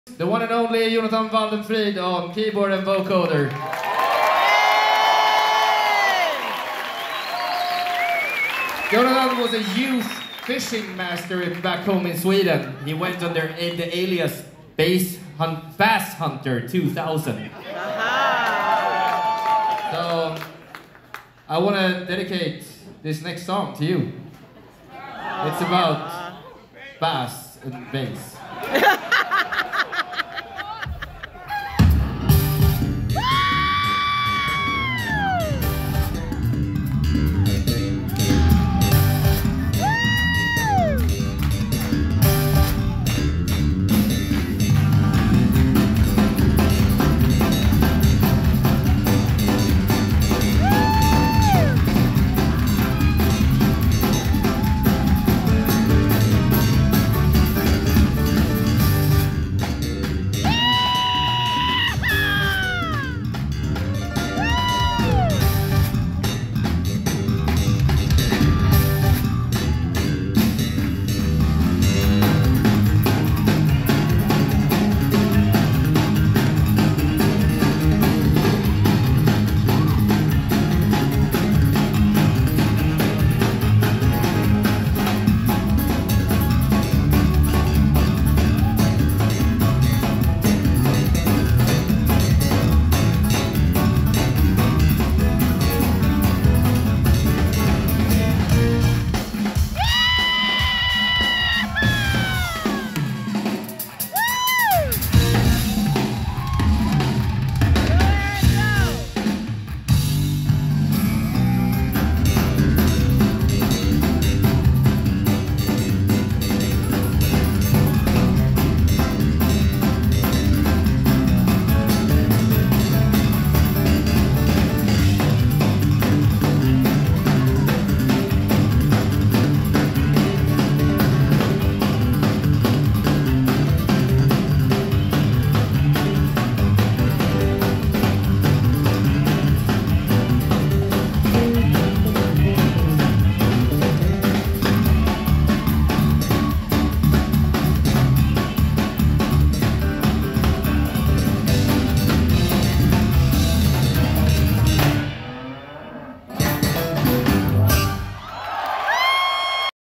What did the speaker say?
The one and only Jonathan Waldenfried on keyboard and vocoder. Jonathan was a youth fishing master back home in Sweden. He went under the alias Bass Hunter 2000. So I want to dedicate this next song to you. It's about bass and bass.